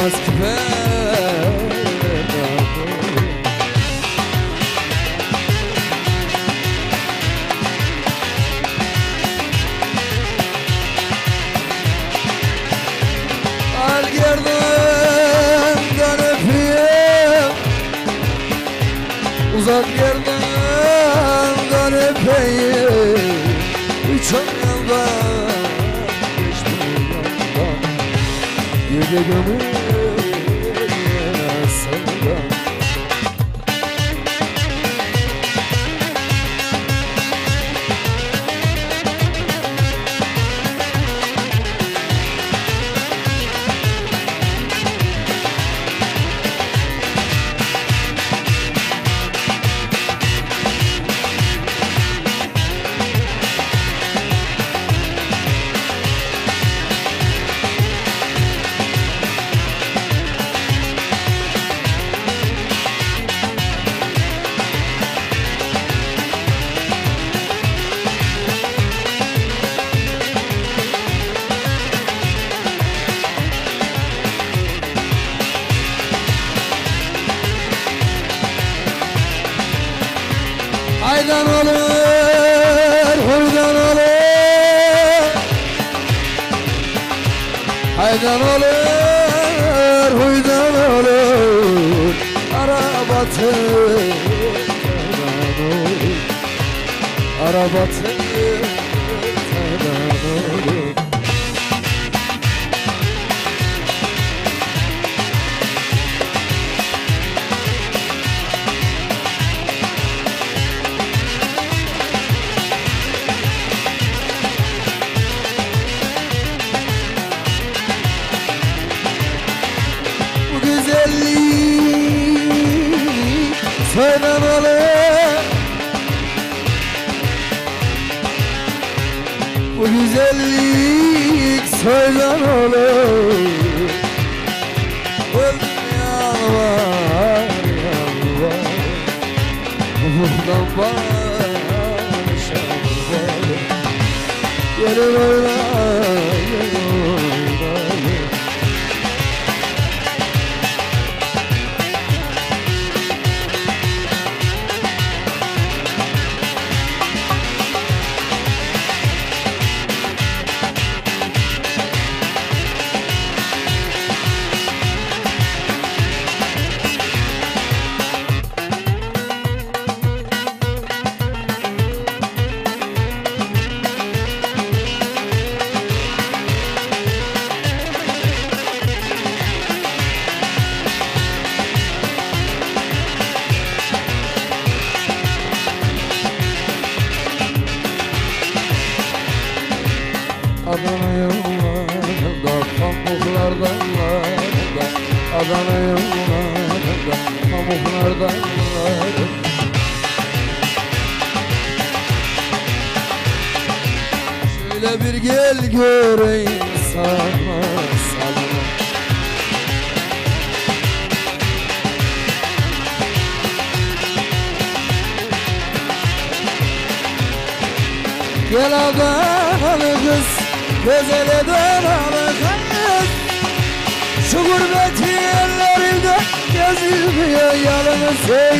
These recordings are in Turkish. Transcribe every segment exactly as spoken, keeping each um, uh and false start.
Elmas küpe al yerden öpeyim, uzak yerden öpeyim. Çok yıldan geçti yandan, gece gönül yarasından. Haydan olur, huydan olur. Haydan olur, huydan olur. Arabatın olur, arabatın olur. Soydan olur, bu güzellik soydan olur. Öldüm yalvar yalvar, buradan başa var. Gelin oyna, gelin oyna. Adana yollarında, pamuklardan larda, Adana yollarında, pamuklardan larda. Şöyle bir gel göreyim sana, sana. Gel Adanalı kız, güzel Adanalı kız. Şu gurbet yerlerinde gezilmiyor yalnız ey.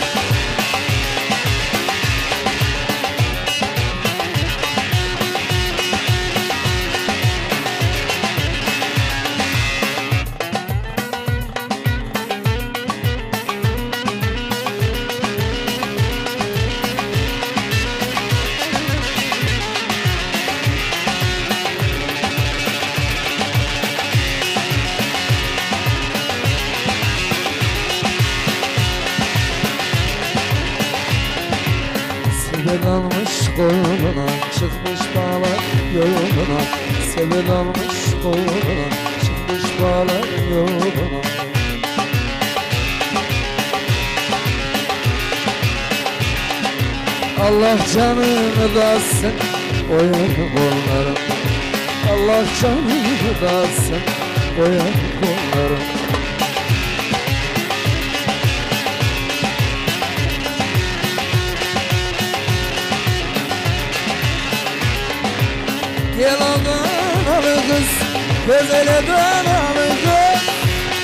Sebel almış koluna, çıkmış bağlar yoluna. Sebel almış koluna, çıkmış bağlar yoluna. Allah canını da sen oyun kollarım. Allah canını da sen oyun kollarım. Gel Adanalı kız, güzel Adanalı kız.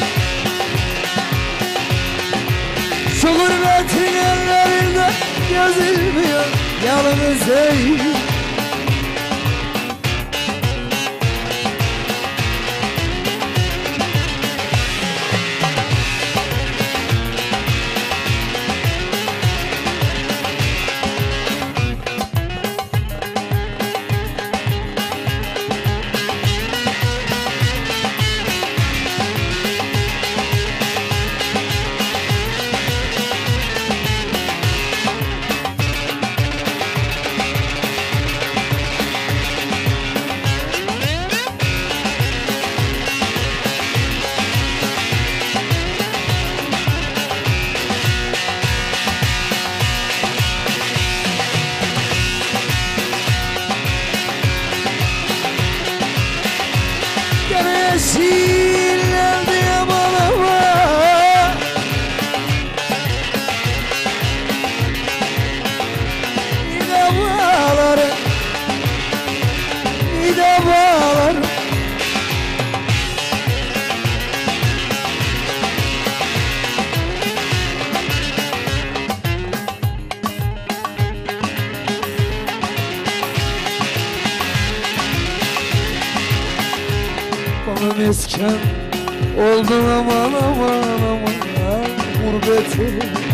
Şu gurbetin ellerinde gezilmiyor yalnız ey. Yeşillendi yaman hava, nide bağlarım, nide bağlarım. Bana mesken oldun aman aman aman, gurbetim